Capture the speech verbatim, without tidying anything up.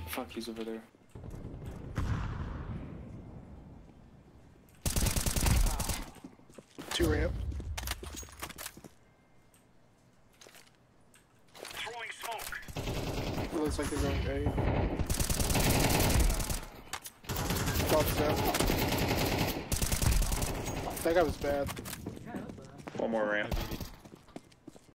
Fuck, he's over there. Two ramp. Throwing smoke. It looks like they're going A. Top step. That guy was bad. One more ramp.